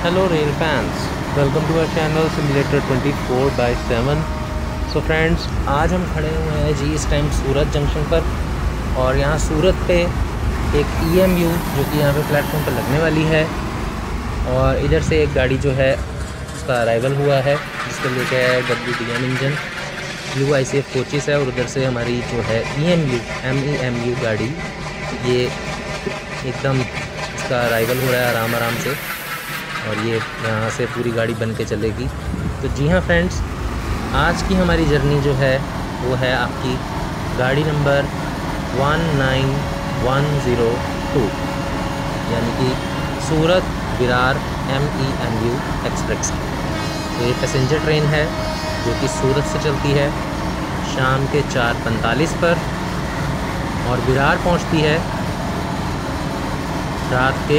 Hello rail fans, welcome to our channel Simulator 24/7। So friends, आज हम खड़े हुए हैं जी इस टाइम सूरत जंक्शन पर, और यहाँ सूरत पे एक EMU जो कि यहाँ पे प्लेटफॉर्म पर लगने वाली है, और इधर से एक गाड़ी जो है उसका अराइवल हुआ है जिसको लेके है WDM engine blue ICF coaches है, और उधर से हमारी जो है MEMU गाड़ी ये एकदम इसका अराइवल हो रहा है आराम से, और ये यहाँ से पूरी गाड़ी बन के चलेगी। तो जी हाँ फ्रेंड्स, आज की हमारी जर्नी जो है वो है आपकी गाड़ी नंबर 19102 यानी कि सूरत विरार MEMU एक्सप्रेस। तो ये पैसेंजर ट्रेन है जो कि सूरत से चलती है शाम के 4:45 पर, और विरार पहुंचती है रात के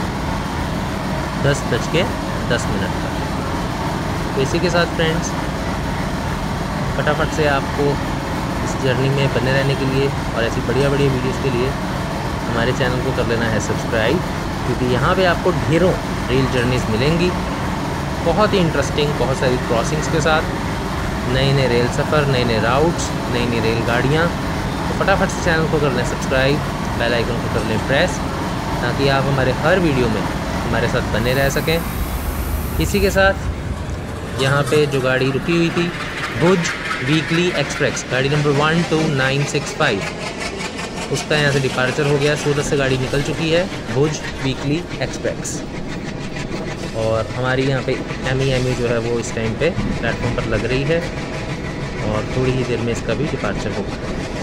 10:10 पर। तो इसी के साथ फ्रेंड्स, फटाफट से आपको इस जर्नी में बने रहने के लिए और ऐसी बढ़िया वीडियोस के लिए हमारे चैनल को कर लेना है सब्सक्राइब, क्योंकि यहाँ पे आपको ढेरों रेल जर्नीज़ मिलेंगी, बहुत ही इंटरेस्टिंग, बहुत सारी क्रॉसिंग्स के साथ, नए रेल सफ़र, नए राउट्स, नई रेलगाड़ियाँ। तो फटाफट से चैनल को कर लें सब्सक्राइब, बेल आइकन को कर लें प्रेस, ताकि आप हमारे हर वीडियो में हमारे साथ बने रह सकें। इसी के साथ यहाँ पे जो गाड़ी रुकी हुई थी भुज वीकली एक्सप्रेस गाड़ी नंबर 12965, उसका यहाँ से डिपार्चर हो गया। सूरत से गाड़ी निकल चुकी है भुज वीकली एक्सप्रेस, और हमारी यहाँ पे MEMU जो है वो इस टाइम पे प्लेटफॉर्म पर लग रही है, और थोड़ी ही देर में इसका भी डिपार्चर होगा।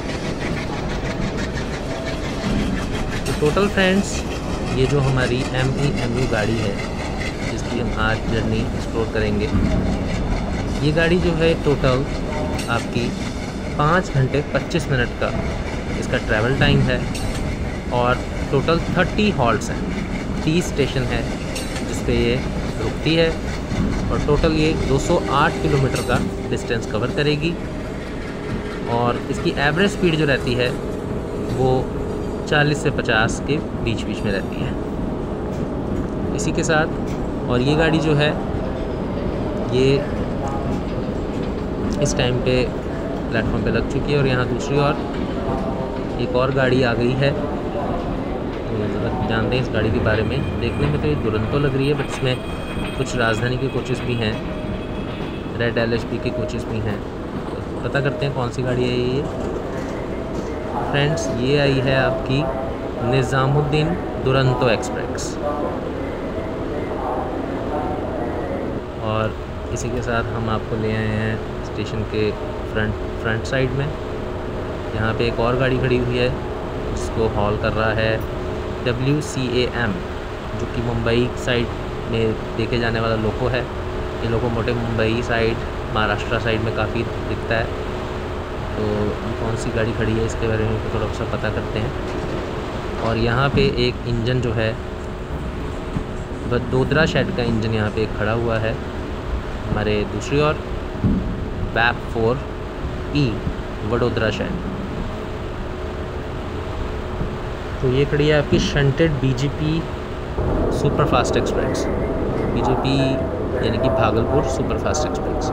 तो टोटल फ्रेंड्स, ये जो हमारी MEMU गाड़ी है जिसकी हम आज जर्नी एक्सप्लोर करेंगे, ये गाड़ी जो है टोटल आपकी 5 घंटे 25 मिनट का इसका ट्रैवल टाइम है, और टोटल 30 हॉल्ट्स हैं, 30 स्टेशन है जिस पे ये रुकती है, और टोटल ये 208 किलोमीटर का डिस्टेंस कवर करेगी, और इसकी एवरेज स्पीड जो रहती है वो 40 से 50 के बीच में रहती है। इसी के साथ, और ये गाड़ी जो है ये इस टाइम पे प्लेटफॉर्म पे लग चुकी है, और यहाँ दूसरी ओर एक और गाड़ी आ गई है। तो ज़रा जानते हैं इस गाड़ी के बारे में। देखने में तो ये दुरंतो लग रही है, बट इसमें कुछ राजधानी के कोचेस भी हैं, रेड LHP के कोचेस भी हैं। तो पता करते हैं कौन सी गाड़ी है ये। फ्रेंड्स, ये आई है आपकी निज़ामुद्दीन दुरंतो एक्सप्रेस, और इसी के साथ हम आपको ले आए हैं स्टेशन के फ्रंट साइड में। यहाँ पे एक और गाड़ी खड़ी हुई है जिसको हॉल कर रहा है WCAM, जो कि मुंबई साइड में देखे जाने वाला लोको है। ये लोको मोटे मुंबई साइड, महाराष्ट्र साइड में काफ़ी दिखता है। तो कौन सी गाड़ी खड़ी है इसके बारे में थोड़ा सा पता करते हैं। और यहाँ पे एक इंजन जो है वडोदरा शेड का इंजन यहाँ पे एक खड़ा हुआ है हमारे दूसरी ओर, WAP 4E वडोदरा शेड। तो ये खड़ी है आपकी shunted BGP superfast express, BGP यानी कि भागलपुर सुपरफास्ट एक्सप्रेस।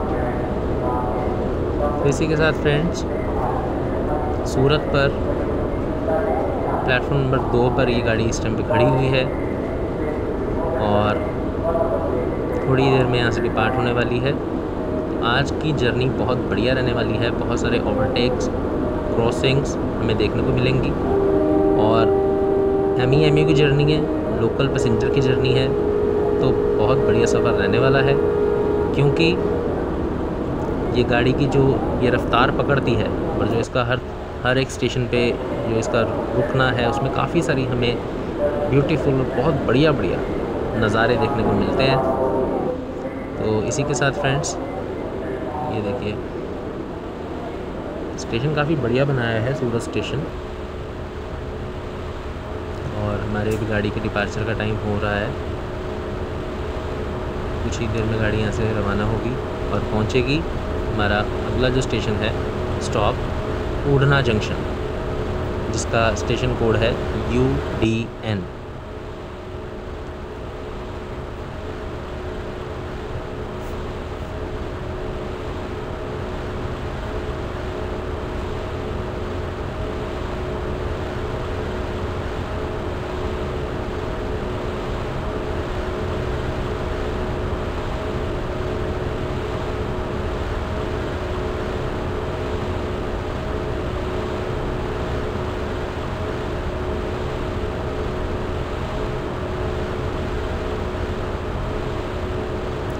तो इसी के साथ फ्रेंड्स, सूरत पर प्लेटफॉर्म नंबर 2 पर ये गाड़ी इस टाइम पे खड़ी हुई है, और थोड़ी देर में यहाँ से डिपार्ट होने वाली है। आज की जर्नी बहुत बढ़िया रहने वाली है, बहुत सारे ओवरटेक्स, क्रॉसिंग्स हमें देखने को मिलेंगी, और MEMU की जर्नी है, लोकल पैसेंजर की जर्नी है, तो बहुत बढ़िया सफ़र रहने वाला है। क्योंकि ये गाड़ी की जो ये रफ्तार पकड़ती है, और जो इसका हर एक स्टेशन पे जो इसका रुकना है, उसमें काफ़ी सारी हमें ब्यूटीफुल, बहुत बढ़िया नज़ारे देखने को मिलते हैं। तो इसी के साथ फ्रेंड्स, ये देखिए स्टेशन काफ़ी बढ़िया बनाया है सूरत स्टेशन, और हमारे भी गाड़ी के डिपार्चर का टाइम हो रहा है। कुछ ही देर में गाड़ी यहाँ से रवाना होगी और पहुँचेगी हमारा अगला जो स्टेशन है, स्टॉप ऊढ़ना जंक्शन, जिसका स्टेशन कोड है UDN।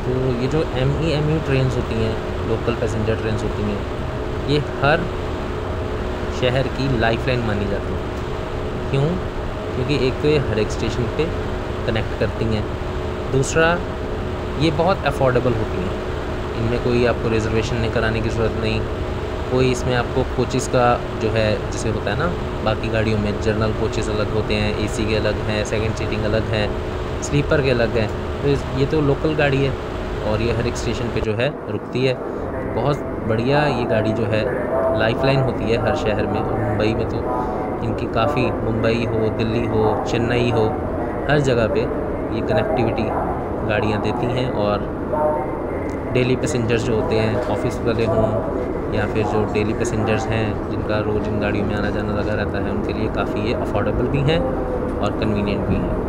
तो ये जो MEMU ट्रेन्स होती हैं, लोकल पैसेंजर ट्रेन्स होती हैं, ये हर शहर की लाइफलाइन मानी जाती है। क्यों? क्योंकि एक तो ये हर एक स्टेशन पे कनेक्ट करती हैं, दूसरा ये बहुत अफोर्डेबल होती हैं। इनमें कोई आपको रिजर्वेशन नहीं कराने की ज़रूरत नहीं, कोई इसमें आपको कोचेस का जो है जैसे होता है ना बाकी गाड़ियों में जनरल कोचेस अलग होते हैं, AC के अलग हैं, सेकंड सीटिंग अलग है, स्लीपर के अलग हैं। तो ये तो लोकल गाड़ी है और ये हर एक स्टेशन पे जो है रुकती है। बहुत बढ़िया ये गाड़ी जो है लाइफलाइन होती है हर शहर में। और मुंबई में तो इनकी काफ़ी, मुंबई हो, दिल्ली हो, चेन्नई हो, हर जगह पे ये कनेक्टिविटी गाड़ियाँ देती हैं। और डेली पैसेंजर्स जो होते हैं, ऑफिस वाले हों या फिर जो डेली पैसेंजर्स हैं जिनका रोज़ इन गाड़ियों में आना जाना लगा रहता है, उनके लिए काफ़ी ये अफोर्डेबल भी हैं और कन्वीनियंट भी हैं।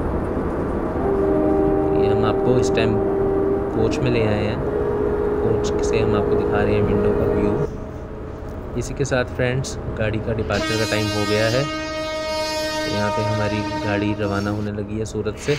ये हम आपको इस टाइम कोच में ले आए हैं, कोच से हम आपको दिखा रहे हैं विंडो का व्यू। इसी के साथ फ्रेंड्स गाड़ी का डिपार्चर का टाइम हो गया है। तो यहाँ पे हमारी गाड़ी रवाना होने लगी है सूरत से।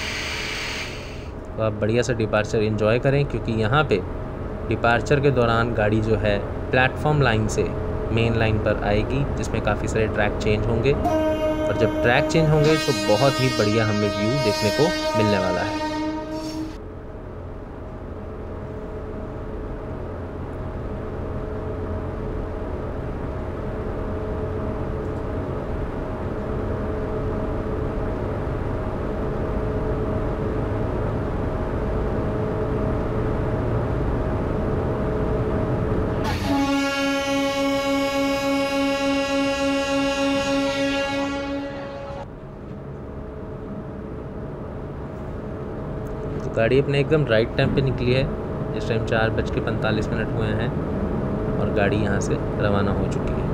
तो आप बढ़िया सा डिपार्चर एंजॉय करें, क्योंकि यहाँ पे डिपार्चर के दौरान गाड़ी जो है प्लेटफॉर्म लाइन से मेन लाइन पर आएगी, जिसमें काफ़ी सारे ट्रैक चेंज होंगे। और जब ट्रैक चेंज होंगे तो बहुत ही बढ़िया हमें व्यू देखने को मिलने वाला है। गाड़ी अपने एकदम राइट टाइम पे निकली है। इस टाइम 4:45 हुए हैं और गाड़ी यहाँ से रवाना हो चुकी है।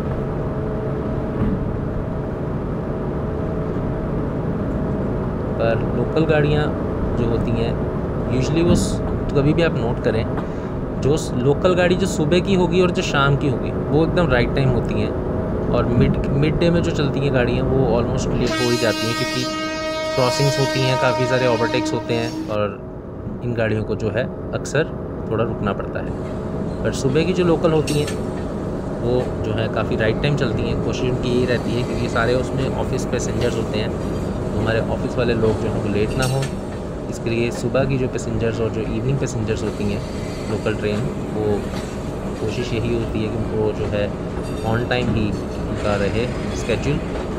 पर लोकल गाड़ियाँ जो होती हैं यूजुअली वो तो कभी भी आप नोट करें, जो लोकल गाड़ी जो सुबह की होगी और जो शाम की होगी वो एकदम राइट टाइम होती हैं। और मिड डे में जो चलती हैं गाड़ियाँ वो ऑलमोस्ट लेट हो ही जाती हैं, क्योंकि क्रॉसिंग्स होती हैं, काफ़ी सारे ओवरटेक्स होते हैं और इन गाड़ियों को जो है अक्सर थोड़ा रुकना पड़ता है। पर सुबह की जो लोकल होती हैं वो जो है काफ़ी राइट टाइम चलती हैं। कोशिश उनकी यही रहती है क्योंकि सारे उसमें ऑफिस पैसेंजर्स होते हैं, तो हमारे ऑफिस वाले लोग जो हैं वो लेट ना हों। इसके लिए सुबह की जो पैसेंजर्स और जो इवनिंग पैसेंजर्स होती हैं लोकल ट्रेन, वो कोशिश यही होती है कि उनको जो है ऑन टाइम ही उनका रहे स्केड्यूल।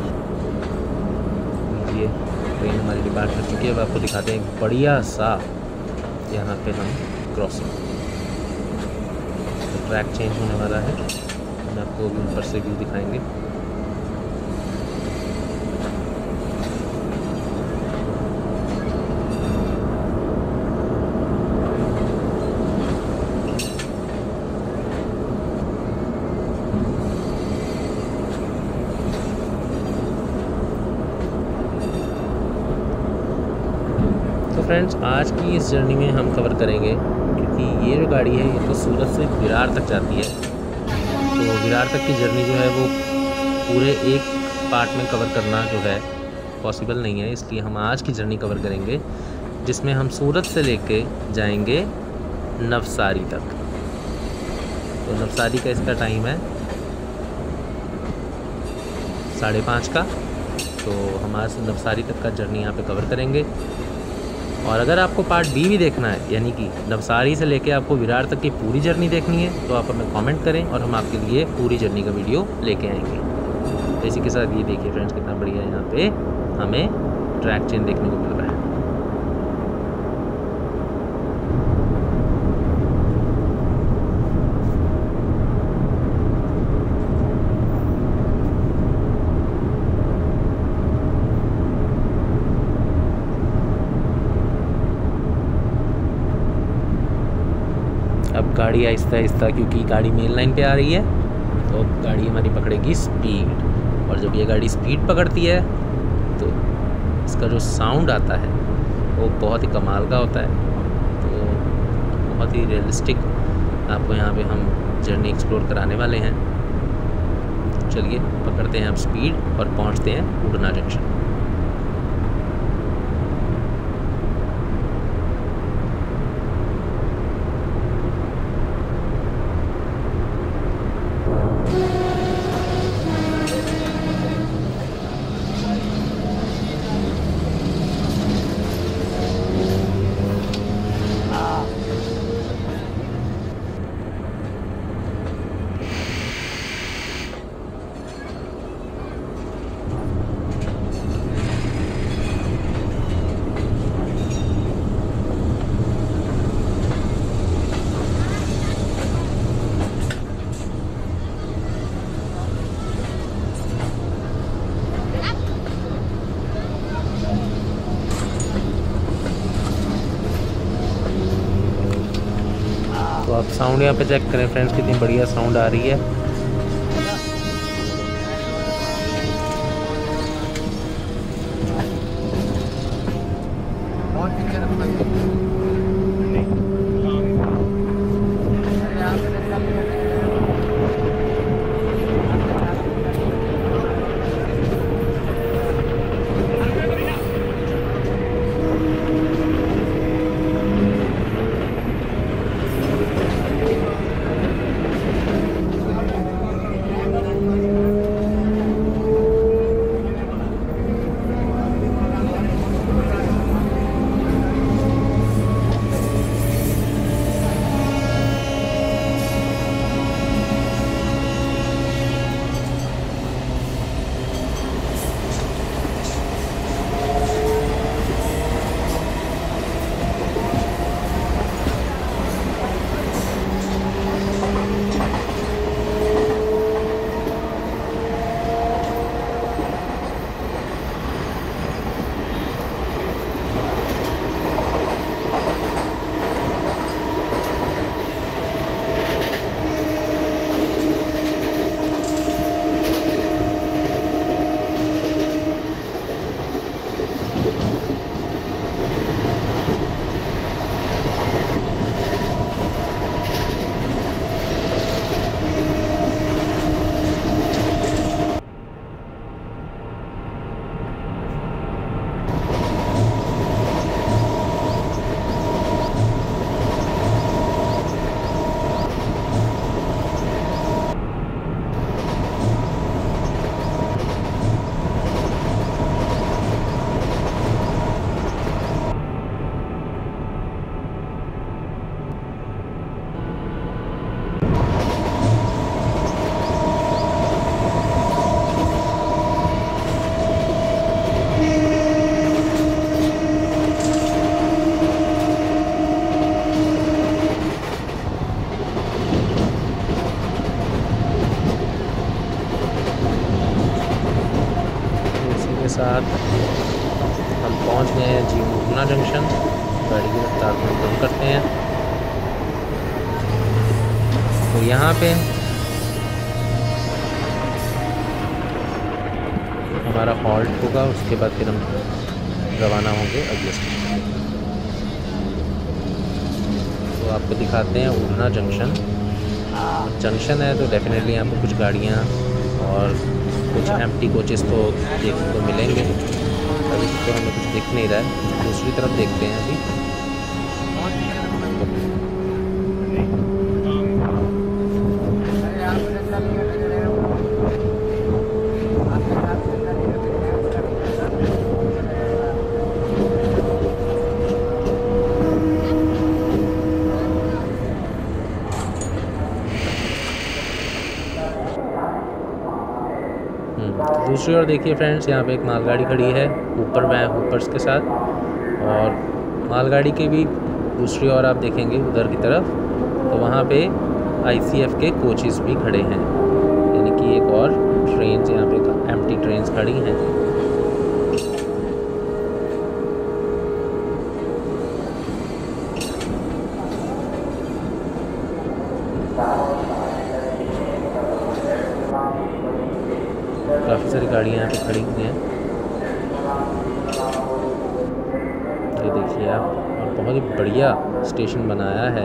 ये ट्रेन हमारी डिपार्ट कर चुकी है। अब आपको दिखाते हैं बढ़िया सा यहाँ पे हम क्रॉसिंग, तो ट्रैक चेंज होने वाला है। हम आपको ऊपर से व्यू दिखाएंगे। तो फ्रेंड्स आज की इस जर्नी में हम कवर करेंगे, क्योंकि ये जो गाड़ी है ये तो सूरत से विरार तक जाती है। तो विरार तक की जर्नी जो है वो पूरे एक पार्ट में कवर करना जो है पॉसिबल नहीं है, इसलिए हम आज की जर्नी कवर करेंगे जिसमें हम सूरत से लेके जाएंगे नवसारी तक। तो नवसारी का इसका टाइम है 5:30 का। तो हम आज नवसारी तक का जर्नी यहाँ पे कवर करेंगे। और अगर आपको पार्ट बी भी देखना है, यानी कि नवसारी से लेके आपको विरार तक की पूरी जर्नी देखनी है, तो आप हमें कमेंट करें और हम आपके लिए पूरी जर्नी का वीडियो लेके आएंगे। तो इसी के साथ ये देखिए फ्रेंड्स कितना बढ़िया यहाँ पे हमें ट्रैक चेंज देखने को मिल रहा है। अब गाड़ी आहिस्ता आहिस्ता, क्योंकि गाड़ी मेन लाइन पे आ रही है, तो गाड़ी हमारी पकड़ेगी स्पीड। और जब ये गाड़ी स्पीड पकड़ती है तो इसका जो साउंड आता है वो बहुत ही कमाल का होता है। तो बहुत ही रियलिस्टिक आपको यहाँ पे हम जर्नी एक्सप्लोर कराने वाले हैं। चलिए पकड़ते हैं अब स्पीड और पहुँचते हैं उड़ना जंक्शन। आप साउंड यहाँ पे चेक करें फ्रेंड्स, कितनी बढ़िया साउंड आ रही है। साथ हम पहुंच गए हैं जी ऊना जंक्शन। गाड़ी की रफ्तार को कम करते हैं। तो यहाँ पे हमारा हॉल्ट होगा, उसके बाद फिर हम रवाना होंगे अगले स्टेशन। तो आपको दिखाते हैं ऊना जंक्शन। जंक्शन है तो डेफिनेटली यहाँ पर कुछ गाड़ियाँ और कुछ एम्प्टी कोचेस तो देखने को मिलेंगे। अभी तो हमें कुछ दिख नहीं रहा है, दूसरी तरफ देखते हैं अभी। दूसरी ओर देखिए फ्रेंड्स, यहाँ पे एक मालगाड़ी खड़ी है ऊपर ऊपर्स के साथ, और मालगाड़ी के भी दूसरी ओर आप देखेंगे उधर की तरफ, तो वहाँ पे ICF के कोचेस भी खड़े हैं, यानी कि एक और ट्रेन यहाँ पे एम्प्टी ट्रेन्स खड़ी हैं। काफ़ी सारी गाड़ियाँ यहाँ पे खड़ी हुई हैं, ये देखिए आप, और बहुत ही बढ़िया स्टेशन बनाया है।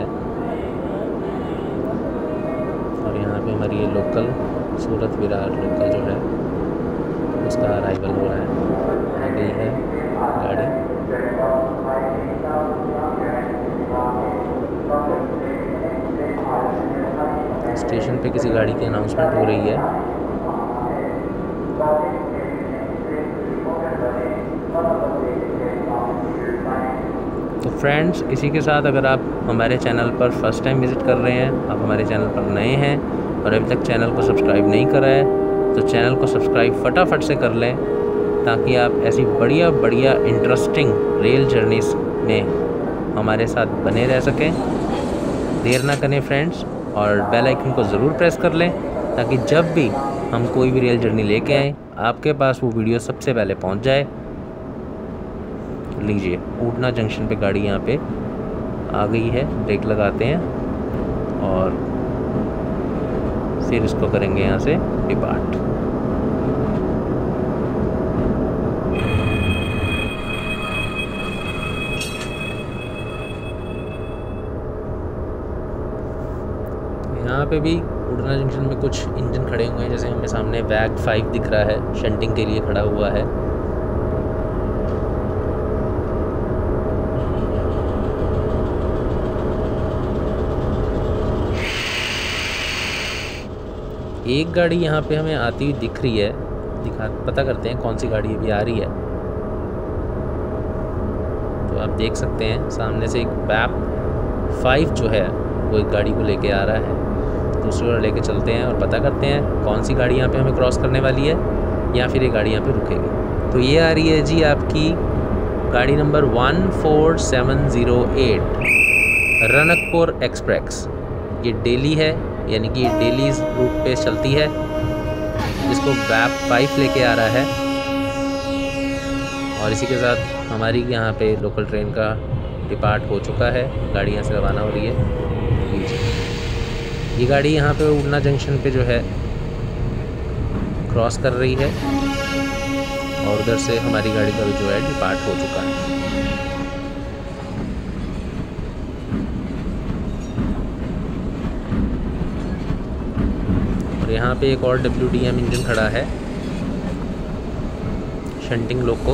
और यहाँ पे हमारी ये लोकल सूरत विरार लोकल जो है उसका अराइवल हो रहा है, आ गई है गाड़ी। स्टेशन पे किसी गाड़ी की अनाउंसमेंट हो रही है। तो फ्रेंड्स, इसी के साथ अगर आप हमारे चैनल पर फर्स्ट टाइम विज़िट कर रहे हैं, आप हमारे चैनल पर नए हैं और अभी तक चैनल को सब्सक्राइब नहीं करा है, तो चैनल को सब्सक्राइब फटाफट से कर लें, ताकि आप ऐसी बढ़िया बढ़िया इंटरेस्टिंग रेल जर्नीज़ में हमारे साथ बने रह सकें। देर ना करें फ्रेंड्स, और बेल आइकन को ज़रूर प्रेस कर लें, ताकि जब भी हम कोई भी रेल जर्नी लेके आएँ, आपके पास वो वीडियो सबसे पहले पहुंच जाए। लीजिए, ऊना जंक्शन पे गाड़ी यहाँ पे आ गई है, ब्रेक लगाते हैं। और फिर इसको करेंगे यहाँ से डिपार्ट। यहाँ पे भी उड़ना जंक्शन में कुछ इंजन खड़े हुए हैं, जैसे हमें सामने वैग 5 दिख रहा है, शंटिंग के लिए खड़ा हुआ है। एक गाड़ी यहाँ पे हमें आती हुई दिख रही है, पता करते हैं कौन सी गाड़ी अभी आ रही है। तो आप देख सकते हैं सामने से एक वैग 5 जो है वो एक गाड़ी को लेके आ रहा है। दूसरी ओर लेके चलते हैं और पता करते हैं कौन सी गाड़ी यहाँ पे हमें क्रॉस करने वाली है या फिर ये गाड़ी यहाँ पे रुकेगी। तो ये आ रही है जी आपकी गाड़ी नंबर 14708 रनकपुर एक्सप्रेस। ये डेली है, यानी कि डेली रूट पे चलती है, जिसको वैग 5 लेके आ रहा है। और इसी के साथ हमारी यहाँ पे लोकल ट्रेन का डिपार्ट हो चुका है, गाड़ी यहाँ से रवाना हो रही है। ये गाड़ी यहाँ पे उड़ना जंक्शन पे जो है क्रॉस कर रही है और उधर से हमारी गाड़ी का भी जो है डिपार्ट हो चुका है। और यहाँ पे एक और WDM इंजन खड़ा है, शंटिंग लोको।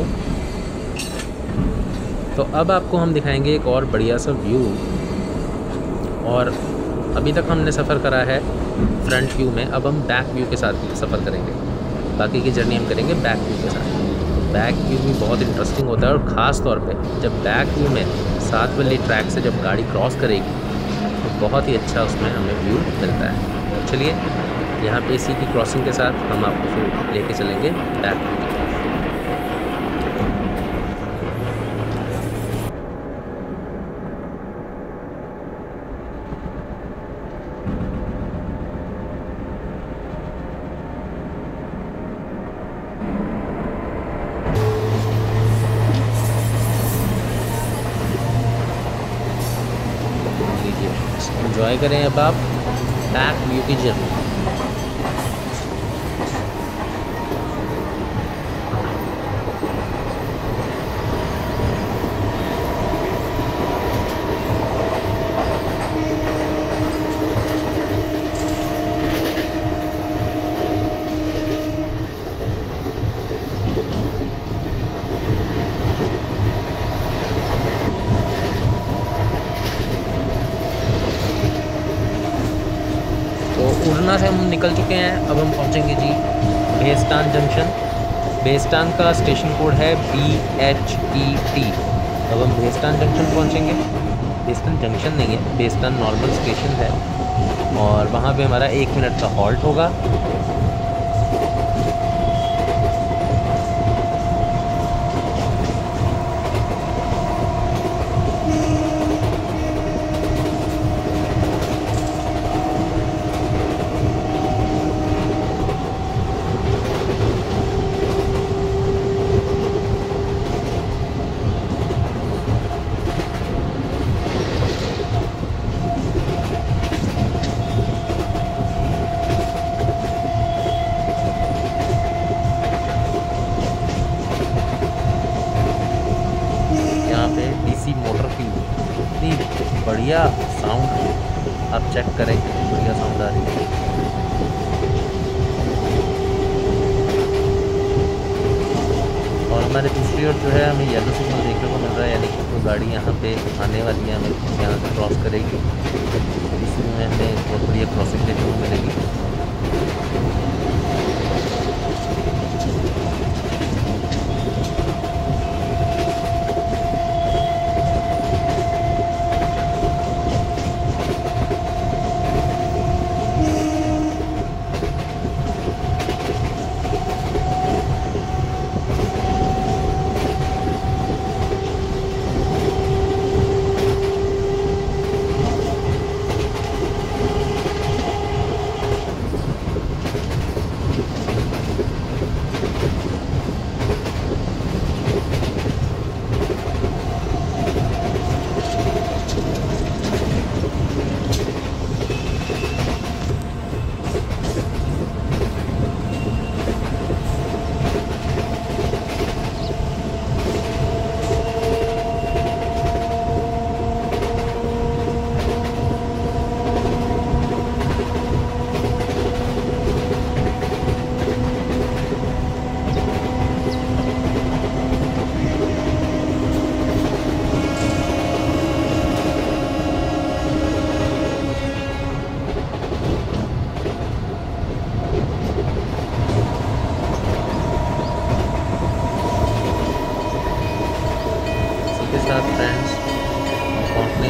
तो अब आपको हम दिखाएंगे एक और बढ़िया सा व्यू। और अभी तक हमने सफ़र करा है फ्रंट व्यू में, अब हम बैक व्यू के साथ सफ़र करेंगे। बाकी की जर्नी हम करेंगे बैक व्यू के साथ। बैक व्यू भी बहुत इंटरेस्टिंग होता है, और ख़ास तौर पे जब बैक व्यू में साथ वाली ट्रैक से जब गाड़ी क्रॉस करेगी तो बहुत ही अच्छा उसमें हमें व्यू मिलता है। तो चलिए यहाँ पे इसी की क्रॉसिंग के साथ हम आपको फिर लेके चलेंगे बैक व्यू की तरफ। एंजॉय करें अब आप बैक व्यू की जर्नी। उड़ना से हम निकल चुके हैं, अब हम पहुंचेंगे जी बेस्तान जंक्शन। बेस्तान का स्टेशन कोड है BHET। अब हम बेस्तान जंक्शन पहुंचेंगे। बेस्तान जंक्शन नहीं है, बेस्तान नॉर्मल स्टेशन है, और वहां पे हमारा 1 मिनट का हॉल्ट होगा। मोटर की इतनी बढ़िया साउंड, आप चेक करें कितनी बढ़िया साउंड आ रही है। और हमारे दूसरी ओर जो है हमें येलो सिग्नल देखने को मिल रहा है, यानी कि कोई गाड़ी यहाँ पे आने वाली है, हमें यहाँ से क्रॉस करेगी। इसमें हमें बहुत बढ़िया क्रॉसिंग देखने को मिलेगी।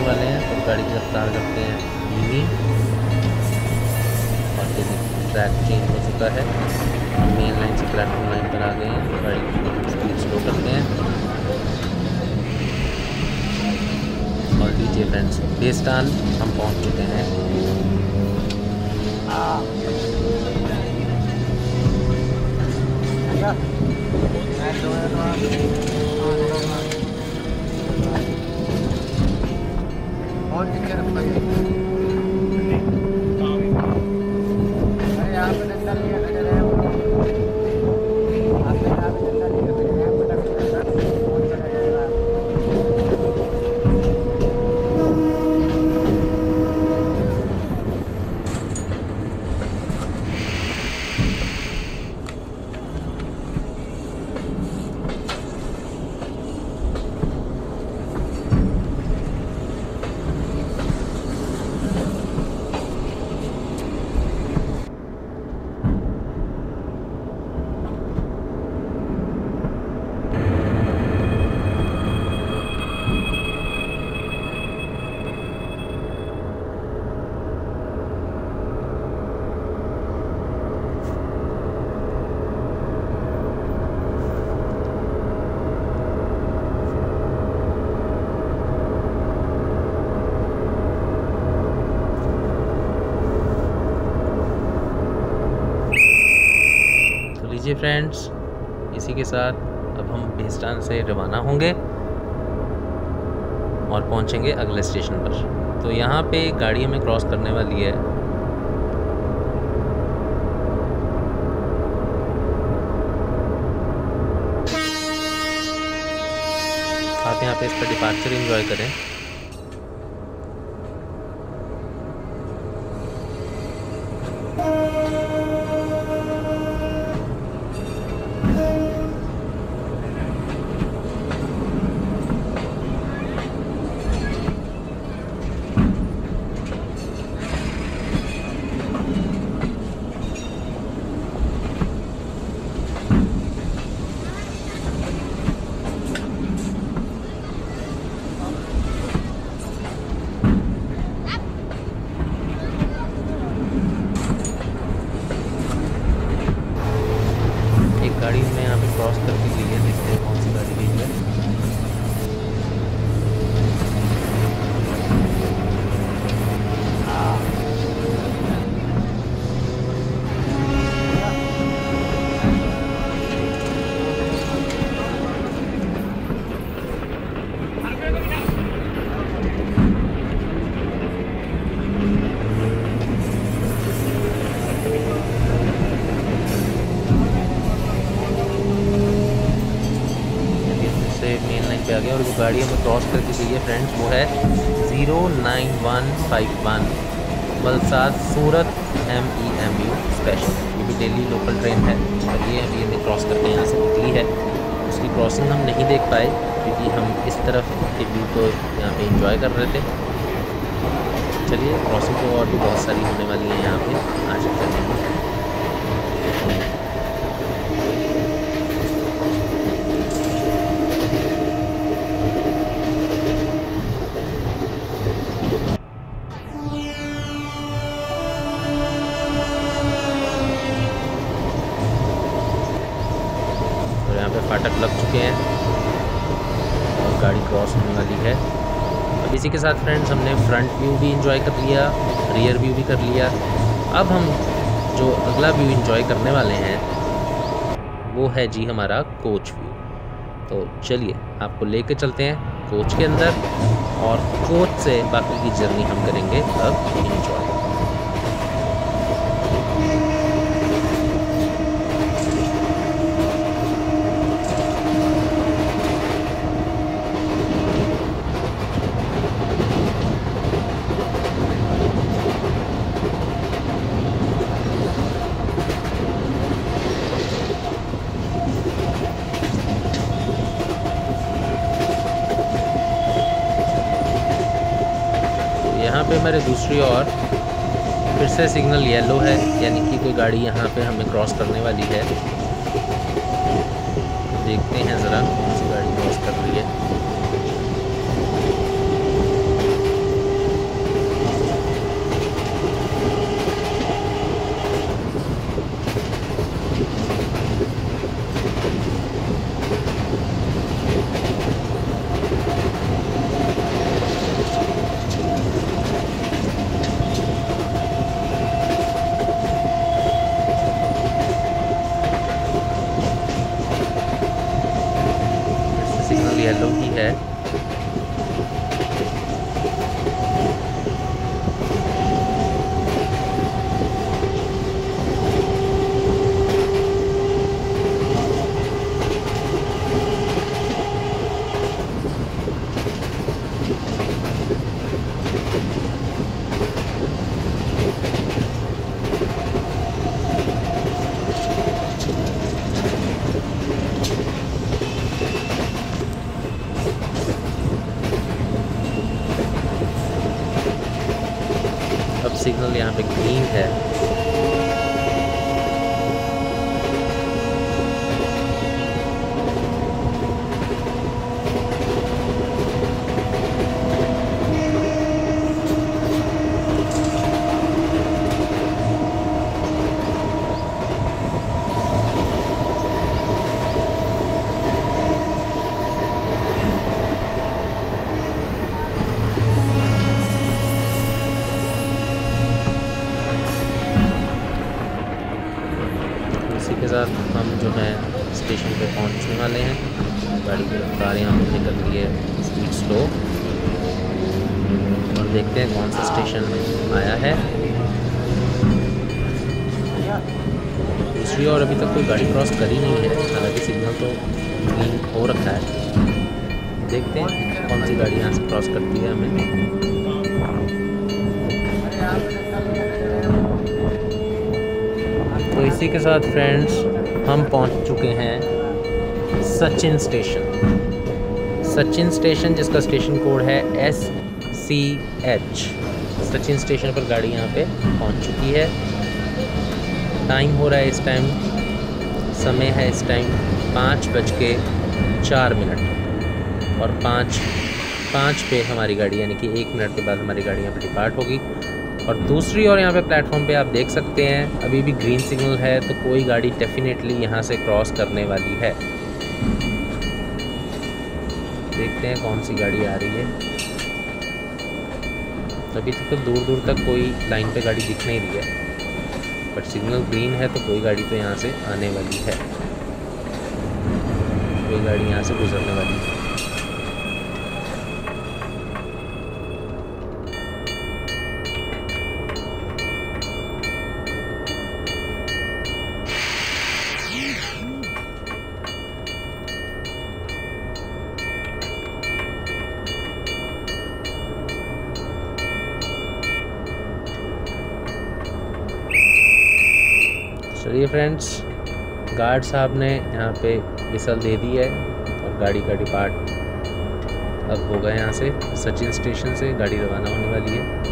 वाले हैं तो गाड़ी की रफ्तार करते हैं धीमी। और ट्रैक चेंज हो चुका है, हम मेन लाइन से प्लेटफॉर्म लाइन पर आ गए हैं तो गाड़ी की स्पीड स्लो करते हैं। और लीजिए फ्रेंड्स, बेस्टान हम पहुंच चुके हैं। लीजिए फ्रेंड्स, इसी के साथ अब हम बेस्टान से रवाना होंगे और पहुंचेंगे अगले स्टेशन पर। तो यहाँ पे गाड़ी हमें क्रॉस करने वाली है। आप यहाँ पे इसका डिपार्चर एंजॉय करें। गाड़ी हमने यहाँ पे क्रॉस करके ली है, देखते हैं कौन सी गाड़ी ली है। पे आ गया और जो गाड़ी हमें क्रॉस करके गई है फ्रेंड्स वो है 09151 वलसाड सूरत MEMU स्पेशल। ये भी डेली लोकल ट्रेन है और ये अभी हमें क्रॉस करके यहाँ से निकली है। उसकी क्रॉसिंग हम नहीं देख पाए क्योंकि हम इस तरफ के व्यू को यहाँ पे एंजॉय कर रहे थे। चलिए, क्रॉसिंग तो और भी बहुत सारी होने वाली है यहाँ पे आज के दिन में। फाटक लग चुके हैं और गाड़ी क्रॉस होने वाली है। अब इसी के साथ फ्रेंड्स हमने फ्रंट व्यू भी एंजॉय कर लिया, रियर व्यू भी कर लिया। अब हम जो अगला व्यू एंजॉय करने वाले हैं वो है जी हमारा कोच व्यू। तो चलिए आपको लेके चलते हैं कोच के अंदर और कोच से बाकी की जर्नी हम करेंगे अब एंजॉय। यहाँ पे हमारे दूसरी ओर फिर से सिग्नल येलो है, यानी कि कोई गाड़ी यहाँ पे हमें क्रॉस करने वाली है। देखते हैं ज़रा कौन सी गाड़ी क्रॉस कर रही है। अब सिग्नल यहाँ पे ग्रीन है। इसी के साथ हम जो है स्टेशन पे पहुंचने वाले हैं। गाड़ी की रफ्तार यहाँ पर निकल रही है स्पीड स्लो, और देखते हैं कौन सा स्टेशन आया है। दूसरी ओर अभी तक कोई गाड़ी क्रॉस करी नहीं है, हालांकि सिग्नल तो ग्रीन हो रखा है। देखते हैं कौन सी गाड़ी यहाँ से क्रॉस करती है हमें। तो इसी के साथ फ्रेंड्स हम पहुंच चुके हैं सचिन स्टेशन। सचिन स्टेशन जिसका स्टेशन कोड है SCH। सचिन स्टेशन पर गाड़ी यहाँ पे पहुंच चुकी है। टाइम हो रहा है इस टाइम, समय है इस टाइम 5:04 और 5 पे हमारी गाड़ी, यानी कि 1 मिनट के बाद हमारी गाड़ी यहाँ पे डिपार्ट होगी। और दूसरी ओर यहाँ पे प्लेटफॉर्म पे आप देख सकते हैं अभी भी ग्रीन सिग्नल है, तो कोई गाड़ी डेफिनेटली यहाँ से क्रॉस करने वाली है। देखते हैं कौन सी गाड़ी आ रही है। अभी तक तो दूर दूर तक कोई लाइन पे गाड़ी दिख नहीं रही है, बट सिग्नल ग्रीन है तो कोई गाड़ी तो यहाँ से आने वाली है, कोई गाड़ी यहाँ से गुजरने वाली है। चलिए फ्रेंड्स, गार्ड साहब ने यहाँ पे विसल दे दी है और गाड़ी का डिपार्ट अब होगा। यहाँ से सचिन स्टेशन से गाड़ी रवाना होने वाली है।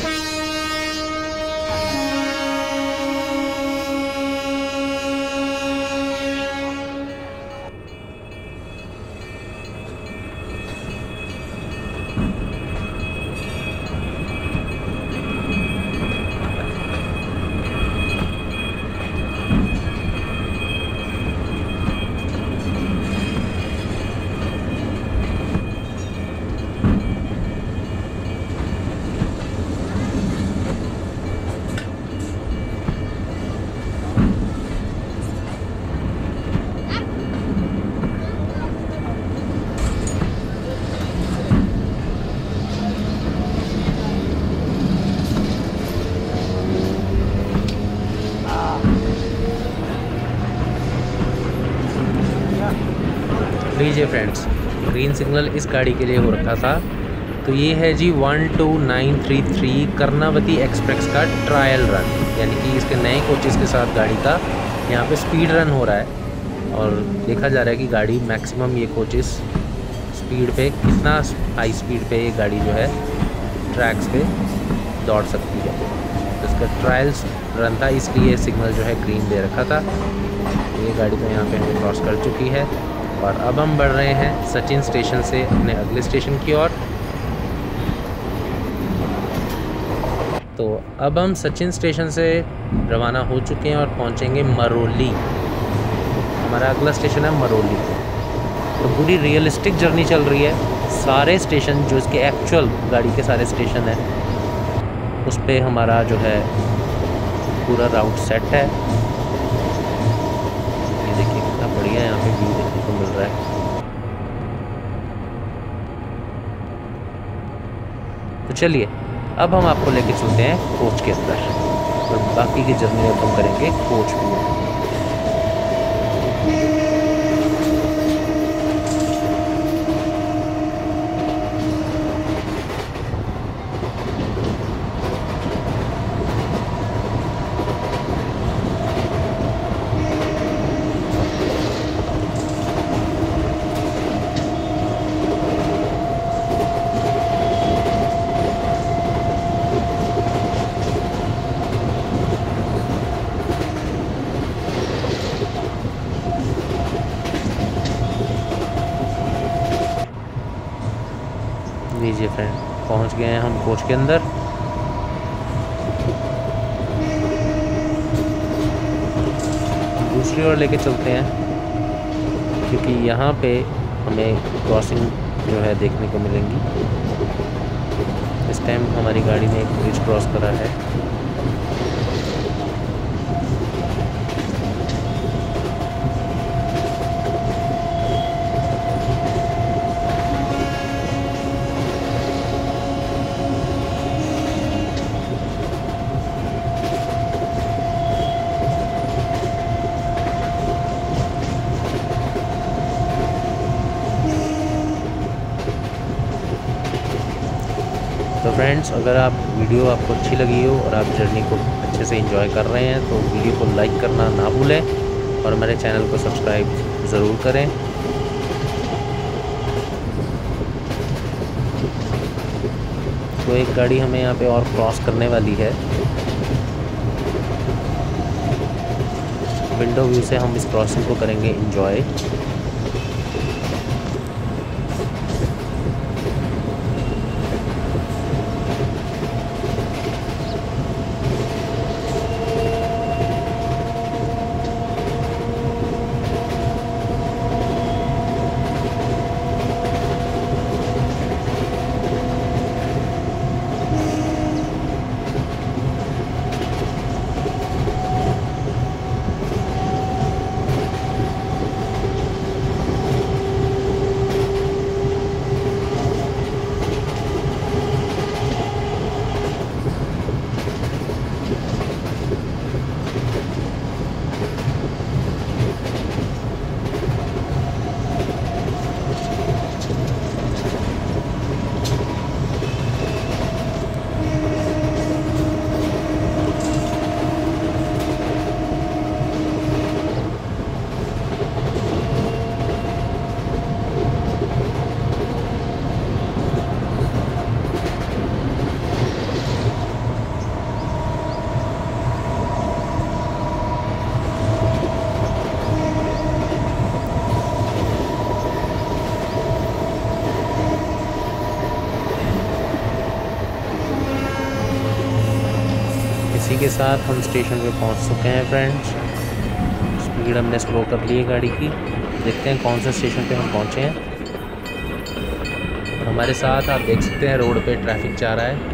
लीजिए फ्रेंड्स, ग्रीन सिग्नल इस गाड़ी के लिए हो रखा था। तो ये है जी 12933 कर्णावती एक्सप्रेस का ट्रायल रन, यानी कि इसके नए कोचेस के साथ गाड़ी का यहाँ पे स्पीड रन हो रहा है। और देखा जा रहा है कि गाड़ी मैक्सिमम, ये कोचेस स्पीड पे कितना हाई स्पीड पे ये गाड़ी जो है ट्रैक्स पे दौड़ सकती है। तो इसका ट्रायल्स रन था, इसलिए सिग्नल जो है ग्रीन दे रखा था। ये गाड़ी तो यहाँ पे हमें क्रॉस कर चुकी है और अब हम बढ़ रहे हैं सचिन स्टेशन से अपने अगले स्टेशन की ओर। तो अब हम सचिन स्टेशन से रवाना हो चुके हैं और पहुंचेंगे मरोली। हमारा अगला स्टेशन है मरोली। तो पूरी रियलिस्टिक जर्नी चल रही है। सारे स्टेशन जो इसके एक्चुअल गाड़ी के सारे स्टेशन हैं उस पे हमारा जो है पूरा राउट सेट है। ये देखिए कितना बढ़िया यहाँ पे व्यू देखने को मिल रहा है। तो चलिए अब हम आपको लेके चलते हैं कोच के अंदर और बाकी की जर्नी अब हम करेंगे कोच में। लीजिए फ्रेंड, पहुंच गए हैं हम कोच के अंदर। दूसरी ओर लेके चलते हैं क्योंकि यहाँ पे हमें क्रॉसिंग जो है देखने को मिलेंगी। इस टाइम हमारी गाड़ी ने एक ब्रिज क्रॉस करा है। तो फ्रेंड्स, अगर आप वीडियो आपको अच्छी लगी हो और आप जर्नी को अच्छे से एंजॉय कर रहे हैं तो वीडियो को लाइक करना ना भूलें और हमारे चैनल को सब्सक्राइब ज़रूर करें। तो एक गाड़ी हमें यहाँ पे और क्रॉस करने वाली है। विंडो व्यू से हम इस क्रॉसिंग को करेंगे एंजॉय। इसी के साथ हम स्टेशन पे पहुंच चुके हैं फ्रेंड्स। स्पीड हमने स्लो कर ली है गाड़ी की। देखते हैं कौन से स्टेशन पे हम पहुंचे हैं। और हमारे साथ आप देख सकते हैं रोड पे ट्रैफिक जा रहा है।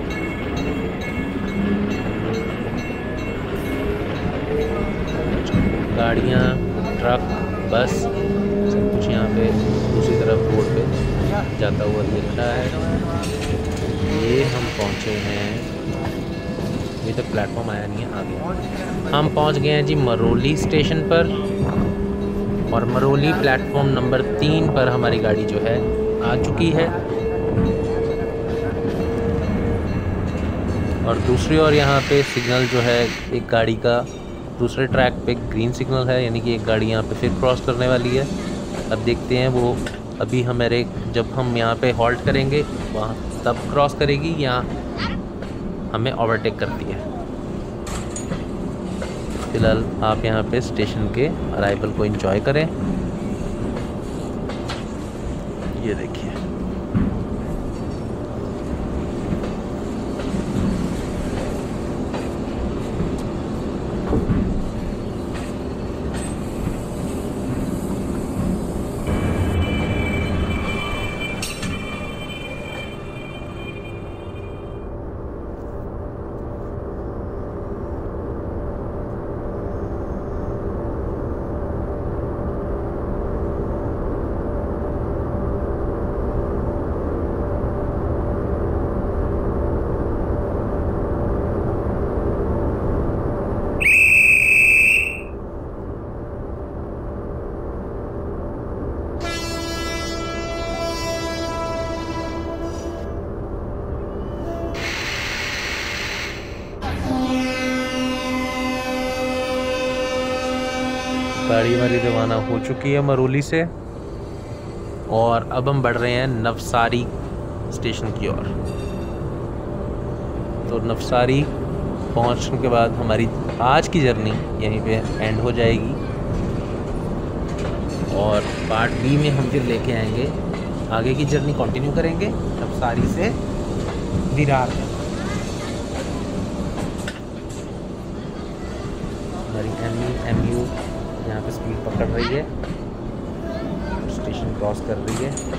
गाड़ियाँ, ट्रक, बस सब कुछ यहाँ पे दूसरी तरफ रोड पे जाता हुआ दिख रहा है। ये हम पहुँचे हैं, अभी तक प्लेटफॉर्म आया नहीं है, आ गया। हम पहुंच गए हैं जी मरोली स्टेशन पर। और मरोली प्लेटफॉर्म नंबर 3 पर हमारी गाड़ी जो है आ चुकी है। और दूसरी ओर यहाँ पे सिग्नल जो है एक गाड़ी का दूसरे ट्रैक पे ग्रीन सिग्नल है, यानी कि एक गाड़ी यहाँ पे फिर क्रॉस करने वाली है। अब देखते हैं वो अभी हमारे जब हम यहाँ पे हॉल्ट करेंगे वहाँ तब क्रॉस करेगी या हमें ओवरटेक करती है। फिलहाल आप यहाँ पे स्टेशन के अराइवल को एंजॉय करें। ये देखिए, गाड़ी हमारी रवाना हो चुकी है मरोली से और अब हम बढ़ रहे हैं नवसारी स्टेशन की ओर। तो नवसारी पहुंचने के बाद हमारी आज की जर्नी यहीं पे एंड हो जाएगी और पार्ट बी में हम फिर लेके आएंगे, आगे की जर्नी कंटिन्यू करेंगे नवसारी सारी से विरार तक। हमारी MU यहाँ पे स्पीड पकड़ रही है, स्टेशन क्रॉस कर रही है।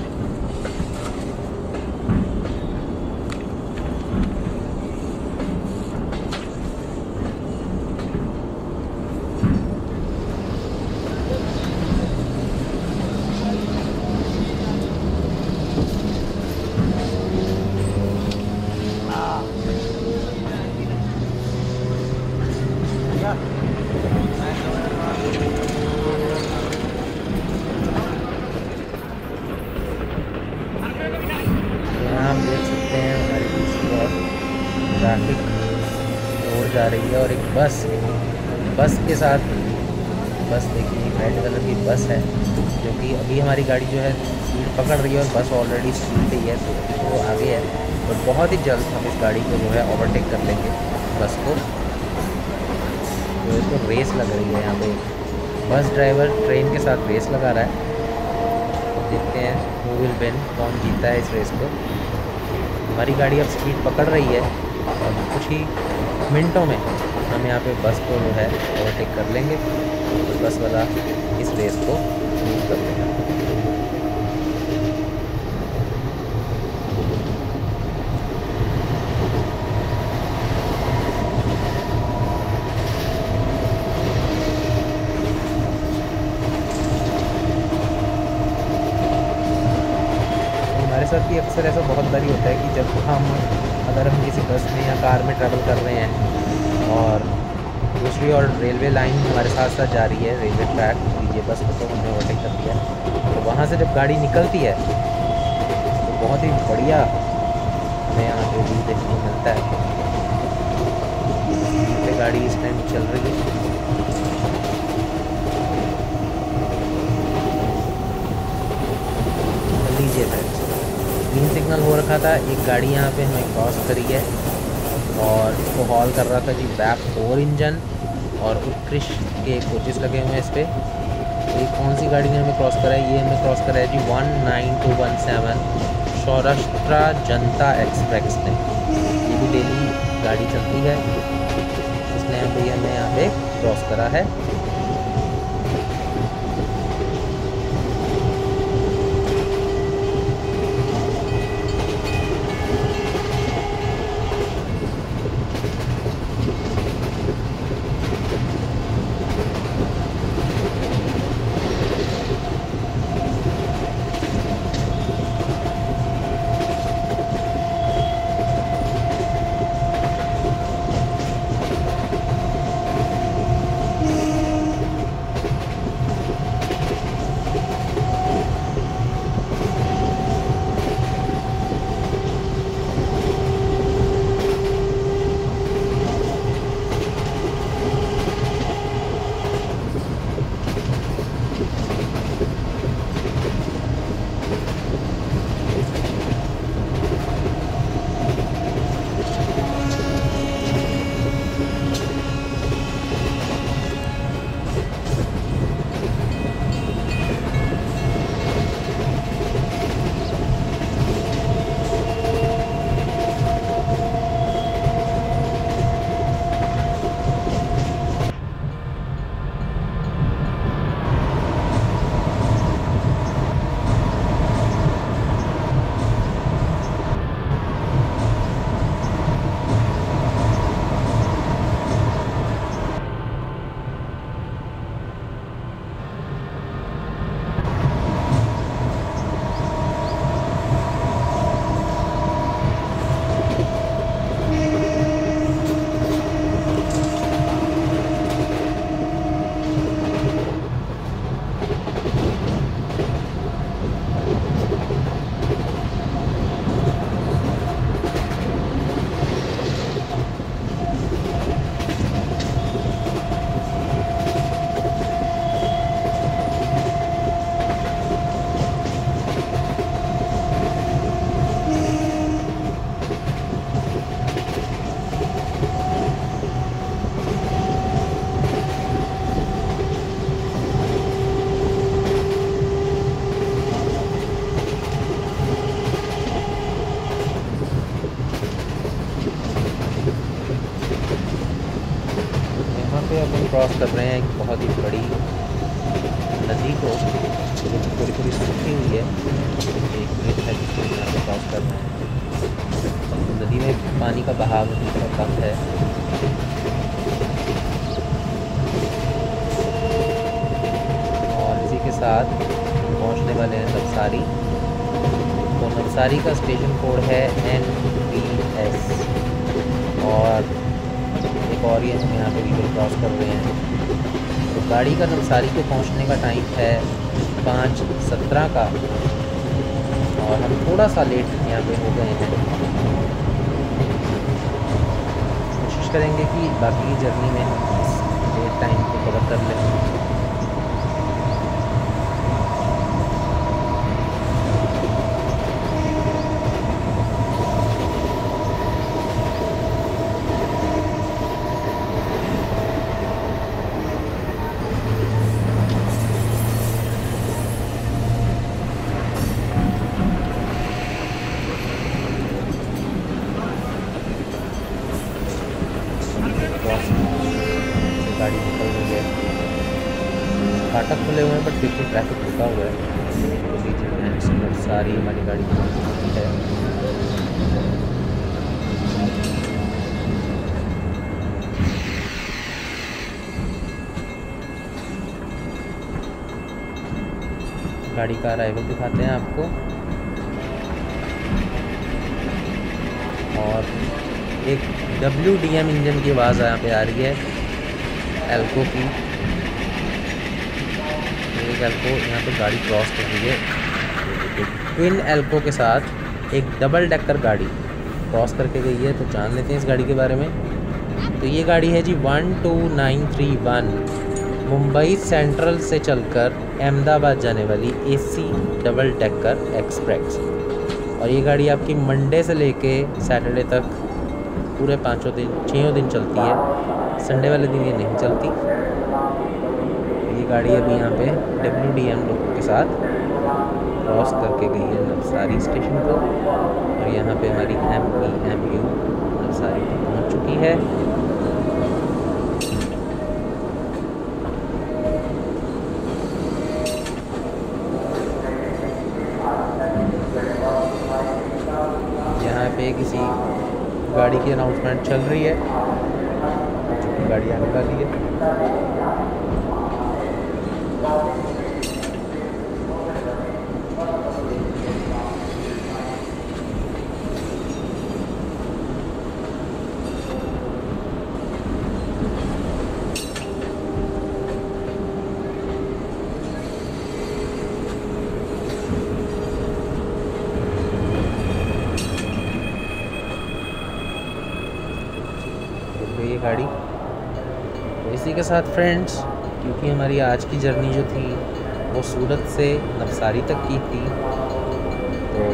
ट्रैफिक रोड जा रही है और एक बस के साथ बस देखिए, रेड कलर की बस है जो कि अभी हमारी गाड़ी जो है स्पीड पकड़ रही है और बस ऑलरेडी स्पीड पे ही है, तो वो आगे है और बहुत ही जल्द हम इस गाड़ी को जो है ओवरटेक कर लेंगे बस को। तो इसको रेस लग रही है यहाँ पे, बस ड्राइवर ट्रेन के साथ रेस लगा रहा है। तो देखते हैं हू विल विन, कौन जीतता है इस रेस को। हमारी गाड़ी अब स्पीड पकड़ रही है और कुछ ही मिनटों में हम यहाँ पे बस को जो है ओवरटेक कर लेंगे और बस वाला इस रेस को लूज कर लेगा। हमारे साथ भी अक्सर ऐसा बहुत बारी होता है कि जब अगर हम किसी बस में या कार में ट्रैवल कर रहे हैं और दूसरी और रेलवे लाइन हमारे साथ साथ जा रही है, रेलवे ट्रैक, ये बस को तो हमने ओवरटेक कर दिया, तो वहाँ से जब गाड़ी निकलती है तो बहुत ही बढ़िया हमें यहाँ पे व्यू देखने को मिलता है। ये गाड़ी इस टाइम चल रही है। लीजिए फ्रेंड्स, ग्रीन सिग्नल हो रखा था, एक गाड़ी यहाँ पे हमें क्रॉस करी है और इसको हॉल कर रहा था जी बैक 4 इंजन और उत्कृष्ट के कोचेस लगे हुए हैं इस पर। तो ये कौन सी गाड़ी ने हमें क्रॉस करा है? ये हमें क्रॉस करा है जी 19217 सौराष्ट्र जनता एक्सप्रेस ने। ये भी डेली गाड़ी चलती है, इसने हमें यहाँ पे क्रॉस करा है। क्रॉस कर रहे हैं एक बहुत ही बड़ी नदी को, जो थोड़ी थोड़ी सूखी हुई है। एक ब्रिज है जिसको यहाँ पे क्रॉस करना है। नदी में पानी का बहाव थोड़ा कम है। और इसी के साथ पहुँचने वाले हैं नवसारी। तो नवसारी का स्टेशन कोड है NPS। और एक और ये हम यहाँ पे रिवर क्रॉस कर रहे हैं। तो गाड़ी का नवसारी को पहुँचने का टाइम है 5:17 का, और हम थोड़ा सा लेट यहाँ पे हो गए हैं। कोशिश करेंगे कि बाकी की जर्नी में हम इस लेट टाइम को कवर कर लें। गाड़ी निकल रही है, फाटक खुले हुए हैं बट फिर भी ट्रैफिक रुका हुआ है। तो लीजिए सारी हमारी गाड़ी है। गाड़ी का अराइवल दिखाते हैं आपको। और एक WDM इंजन की आवाज़ यहाँ पे आ रही है, एल्को की। एक एल्को यहाँ पे गाड़ी क्रॉस कर रही है। ट्विन एल्को के साथ एक डबल डेकर गाड़ी क्रॉस करके गई है। तो जान लेते हैं इस गाड़ी के बारे में। तो ये गाड़ी है जी 12931, मुंबई सेंट्रल से चलकर अहमदाबाद जाने वाली AC डबल डेकर एक्सप्रेस। और ये गाड़ी आपकी मंडे से लेके सैटरडे तक पूरे 6 दिन चलती है। संडे वाले दिन ये नहीं चलती। ये गाड़ी अभी यहाँ पे WDM लोगों के साथ क्रॉस करके गई है नवसारी स्टेशन को। और यहाँ पे हमारी MEMU नवसारी पहुँच चुकी है। यहाँ पे किसी गाड़ी की अनाउंसमेंट चल रही है, जो कि गाड़ी आने वाली है। ये गाड़ी। तो इसी के साथ फ्रेंड्स, क्योंकि हमारी आज की जर्नी जो थी वो सूरत से नवसारी तक की थी, तो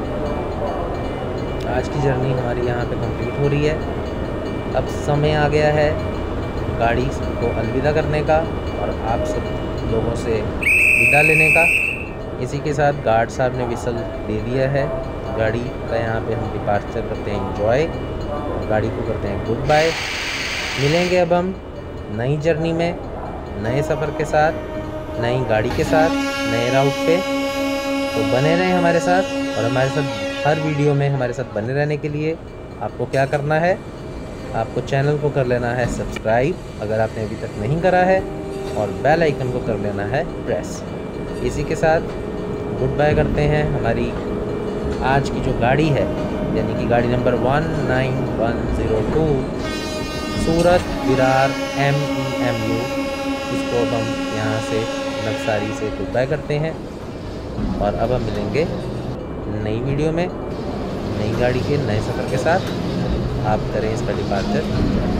आज की जर्नी हमारी यहाँ पे कंप्लीट हो रही है। अब समय आ गया है गाड़ी को अलविदा करने का और आप सब लोगों से विदा लेने का। इसी के साथ गार्ड साहब ने विसल दे दिया है। गाड़ी का यहाँ पे हम डिपार्चर करते हैं एंजॉय, गाड़ी को करते हैं गुड बाय। मिलेंगे अब हम नई जर्नी में, नए सफ़र के साथ, नई गाड़ी के साथ, नए राउट पे। तो बने रहें हमारे साथ, और हमारे साथ हर वीडियो में हमारे साथ बने रहने के लिए आपको क्या करना है, आपको चैनल को कर लेना है सब्सक्राइब अगर आपने अभी तक नहीं करा है, और बेल आइकन को कर लेना है प्रेस। इसी के साथ गुड बाय करते हैं हमारी आज की जो गाड़ी है, यानी कि गाड़ी नंबर 19102 सूरत विरार MEMU। इसको अब हम यहाँ से नवसारी से गुड बाय करते हैं, और अब हम मिलेंगे नई वीडियो में नई गाड़ी के नए सफ़र के साथ। आप करें इसका डिपार्चर।